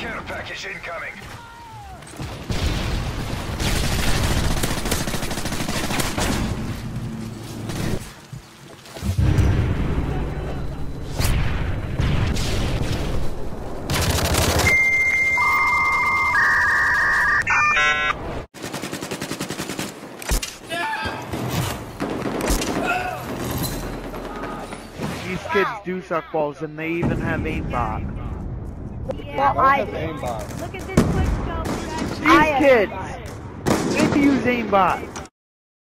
Care package incoming. These kids do suck balls, and they even have aimbot. Yeah, I have aimbot. look at this quick scope, guys. These kids! They use aimbot.